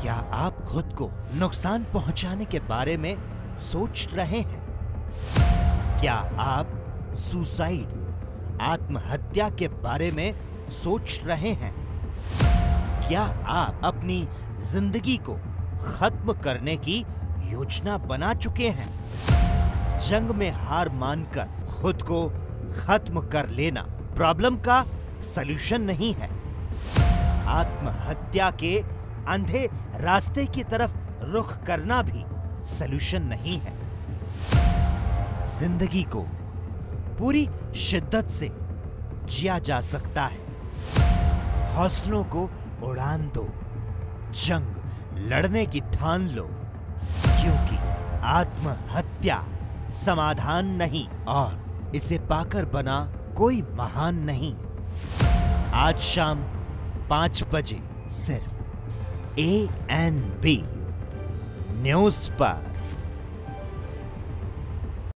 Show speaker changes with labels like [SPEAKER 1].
[SPEAKER 1] क्या आप खुद को नुकसान पहुंचाने के बारे में सोच रहे हैं? क्या आप सुसाइड आत्महत्या के बारे में सोच रहे हैं? क्या आप अपनी जिंदगी को खत्म करने की योजना बना चुके हैं? जंग में हार मानकर खुद को खत्म कर लेना प्रॉब्लम का सलूशन नहीं है। आत्महत्या के अंधे रास्ते की तरफ रुख करना भी सलूशन नहीं है। जिंदगी को पूरी शिद्दत से जिया जा सकता है। हौसलों को उड़ान दो, जंग लड़ने की ठान लो, क्योंकि आत्महत्या समाधान नहीं और इसे पाकर बना कोई महान नहीं। आज शाम 5 बजे सिर्फ ANB न्यूज़ पर।